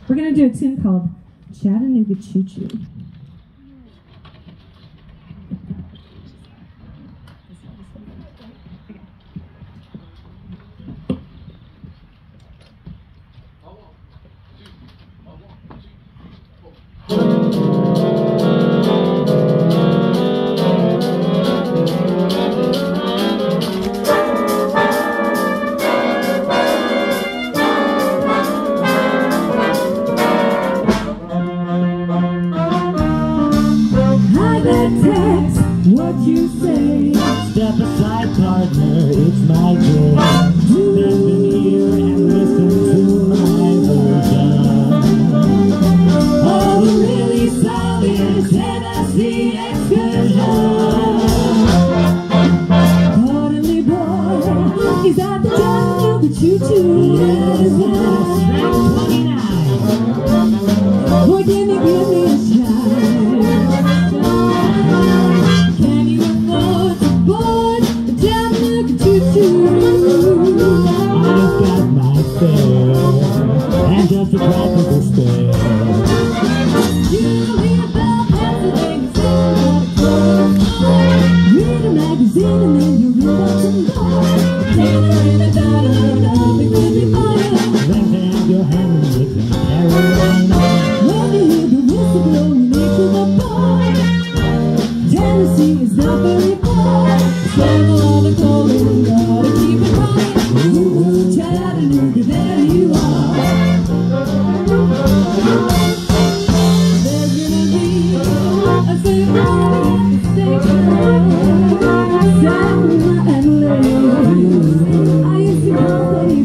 We're going to do a tune called Chattanooga Choo Choo. What you say? Step aside, partner, it's my day. Bend an ear and listen to my version of a really solid Tennessee excursion. Quarterly boy, he's at the Chattanooga Choo Choo. Yes, boy, give me a shot. I've got my fare, and just a practical spare. You read about Pennsylvania, read a magazine, and then you read up some more. Taylor in the dollar, nothing will be fire. Then to have your hand in the Carolina. When you hear the whistle blowing into the bar, Tennessee is not very far. Stand on the cold and gotta keep it running. Ooh, Chattanooga, there you are. There's gonna be a ceremony at the station. Selma and Liz, I used to call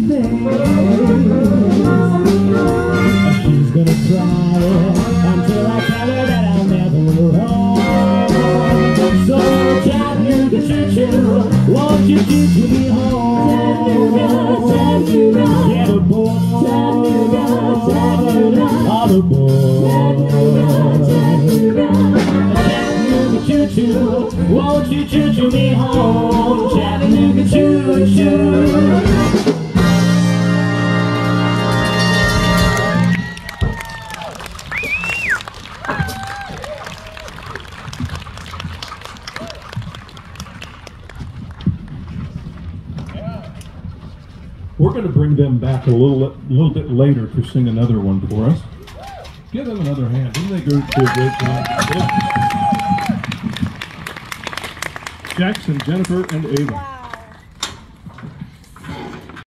Babyface. She's gonna cry until I tell her that I'll never roam. So Chattanooga Choo Choo, won't you choo me home? Chattanooga, Chattanooga, get aboard. Chattanooga, Chattanooga, all aboard. Chattanooga, Chattanooga, Chattanooga Choo Choo, won't you choo me home? Chattanooga Choo Choo. We're going to bring them back a little bit later to sing another one for us. Give them another hand. Didn't they do a great job? Jackson, Jennifer, and Ava.